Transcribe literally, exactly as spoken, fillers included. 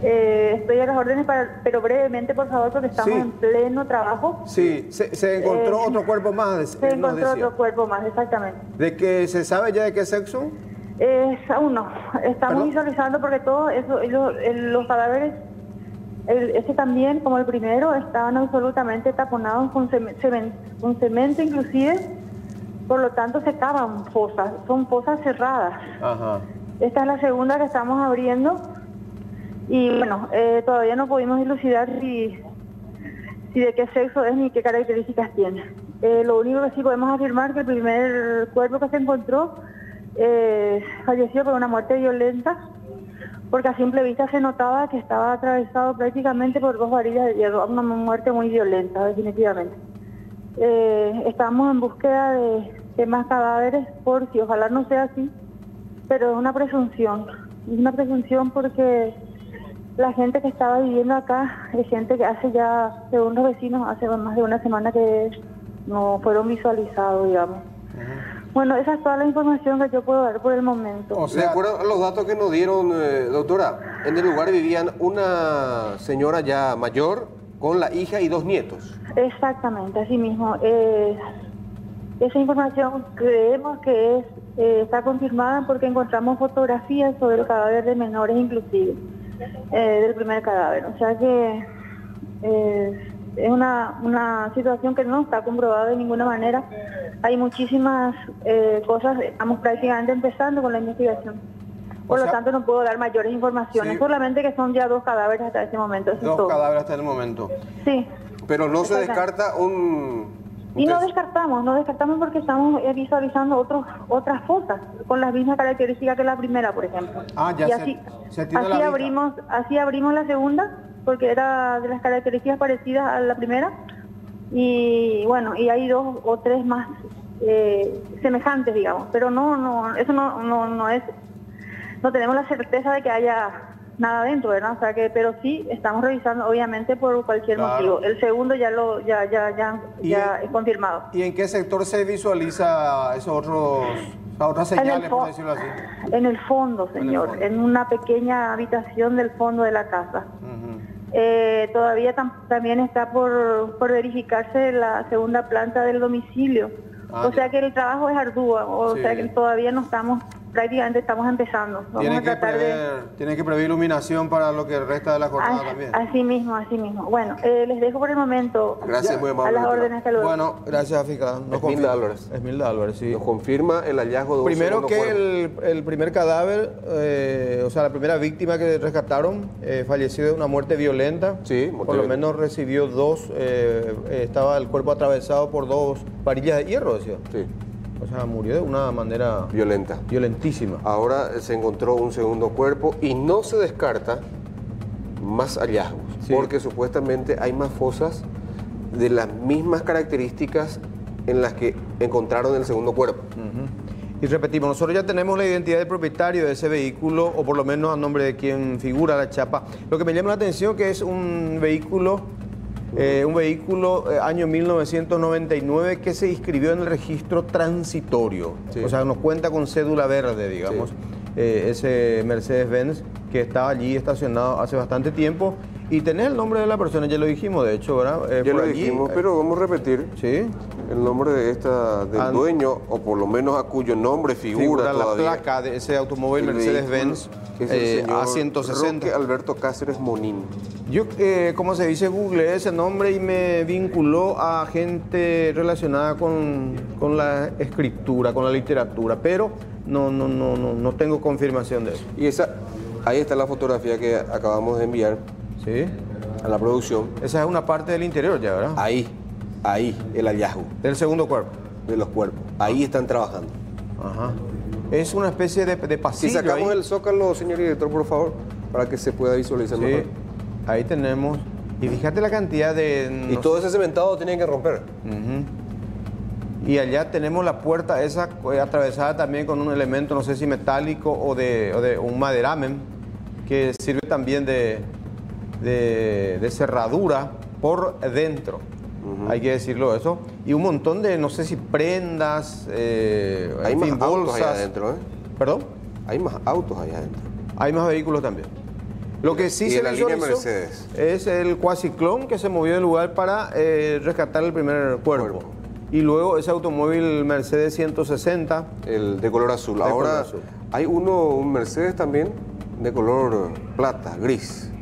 Eh, estoy a las órdenes, para, pero brevemente, por favor, porque estamos Sí. en pleno trabajo. Sí, se, se encontró Eh, otro cuerpo más. Se él nos encontró decía. otro cuerpo más, exactamente. ¿De que se sabe ya de qué sexo? Eh, aún no. Estamos ¿Perdón? visualizando porque todos eso, ellos, el- los cadáveres, el, ese también, como el primero, estaban absolutamente taponados con cemento, con cemento inclusive. Por lo tanto, se cavan fosas, son fosas cerradas. Ajá. Esta es la segunda que estamos abriendo y bueno, eh, todavía no pudimos dilucidar si, si de qué sexo es ni qué características tiene. Eh, lo único que sí podemos afirmar es que el primer cuerpo que se encontró eh, falleció por una muerte violenta, porque a simple vista se notaba que estaba atravesado prácticamente por dos varillas de hierro, una muerte muy violenta, definitivamente. Eh, estamos en búsqueda de, de más cadáveres, por si ojalá no sea así, pero es una presunción, es una presunción porque la gente que estaba viviendo acá es gente que hace ya, según los vecinos, hace más de una semana que no fueron visualizados, digamos. Uh-huh. Bueno, esa es toda la información que yo puedo dar por el momento. O sea, de acuerdo a los datos que nos dieron, eh, doctora, en el lugar vivían una señora ya mayor con la hija y dos nietos. Exactamente, así mismo. Eh, esa información creemos que es eh, está confirmada porque encontramos fotografías sobre el cadáver de menores inclusive, eh, del primer cadáver. O sea que eh, es una, una situación que no está comprobada de ninguna manera. Hay muchísimas eh, cosas, estamos prácticamente empezando con la investigación. Por o sea, lo tanto no puedo dar mayores informaciones, sí. Solamente que son ya dos cadáveres hasta este momento. Eso dos es todo. cadáveres hasta el momento. Sí. Pero no se descarta un... Y no descartamos, no descartamos porque estamos visualizando otros, otras fosas con las mismas características que la primera, por ejemplo. Ah, ya y se, así, se tiene así la abrimos, así abrimos la segunda, porque era de las características parecidas a la primera. Y bueno, y hay dos o tres más eh, semejantes, digamos. Pero no, no, eso no, no, no es, no tenemos la certeza de que haya nada dentro, ¿verdad? O sea que, pero sí estamos revisando, obviamente, por cualquier claro. motivo. El segundo ya lo, ya, ya, ya, ya es confirmado. ¿Y en qué sector se visualiza esos otros, esas otras señales, por decirlo así? En el fondo, señor, en, el fondo. En una pequeña habitación del fondo de la casa. Uh-huh. eh, todavía tam también está por, por verificarse la segunda planta del domicilio. Ah, o sea ya. que el trabajo es arduo, o sí. sea que todavía no estamos, prácticamente estamos empezando. Vamos tiene, a que tratar prever, de... tiene que prever iluminación para lo que resta de la jornada así, también. Así mismo, así mismo. Bueno, eh, les dejo por el momento. Gracias, muy amable. A las órdenes que luego. Bueno, gracias, África. Esmilda Álvarez. Esmilda Álvarez, sí. Nos confirma el hallazgo de un Primero que el, cuerpo. el primer cadáver, eh, o sea, la primera víctima que rescataron, eh, falleció de una muerte violenta. Sí, por lo menos recibió dos, eh, estaba el cuerpo atravesado por dos varillas de hierro, decía. Sí. O sea, murió de una manera violenta. Violentísima. Ahora se encontró un segundo cuerpo y no se descarta más hallazgos, sí. porque supuestamente hay más fosas de las mismas características en las que encontraron el segundo cuerpo. Uh-huh. Y repetimos, nosotros ya tenemos la identidad del propietario de ese vehículo, o por lo menos a nombre de quien figura la chapa. Lo que me llama la atención es que es un vehículo... Eh, un vehículo eh, año mil novecientos noventa y nueve que se inscribió en el registro transitorio, sí. o sea, nos cuenta con cédula verde, digamos, sí. eh, ese Mercedes-Benz que estaba allí estacionado hace bastante tiempo y tenés el nombre de la persona, ya lo dijimos de hecho, ¿verdad? Eh, ya lo allí, dijimos, eh, pero vamos a repetir ¿sí? el nombre de esta, del And, dueño, o por lo menos a cuyo nombre figura, figura todavía. la placa de ese automóvil Mercedes-Benz eh, A ciento sesenta. Roque Alberto Cáceres Monín. Yo, eh, como se dice, googleé ese nombre y me vinculó a gente relacionada con, con la escritura, con la literatura, pero no, no, no, no, no tengo confirmación de eso. Y esa, ahí está la fotografía que acabamos de enviar, ¿sí? A la producción. Esa es una parte del interior ya, ¿verdad? Ahí, ahí, el hallazgo. Del segundo cuerpo. De los cuerpos. Ahí ah. están trabajando. Ajá. Es una especie de, de pasillo. Si sacamos ahí. el zócalo, señor director, por favor, para que se pueda visualizar sí. mejor. Ahí tenemos, y fíjate la cantidad de... Y todo sé. ese cementado tienen que romper. Uh-huh. Y allá tenemos la puerta esa eh, atravesada también con un elemento, no sé si metálico o de, o de un maderamen, que sirve también de, de, de cerradura por dentro. Uh-huh. Hay que decirlo eso. Y un montón de, no sé si prendas, eh, hay en más fin, autos bolsas. allá adentro, ¿eh? ¿Perdón? Hay más autos allá adentro. Hay más vehículos también. Lo que sí Y se de la línea visualizó Mercedes. es el cuaciclón que se movió del lugar para eh, rescatar el primer cuerpo. Cuerpo. Y luego ese automóvil Mercedes ciento sesenta. El de color azul. De Ahora color azul. hay uno, un Mercedes también, de color plata, gris.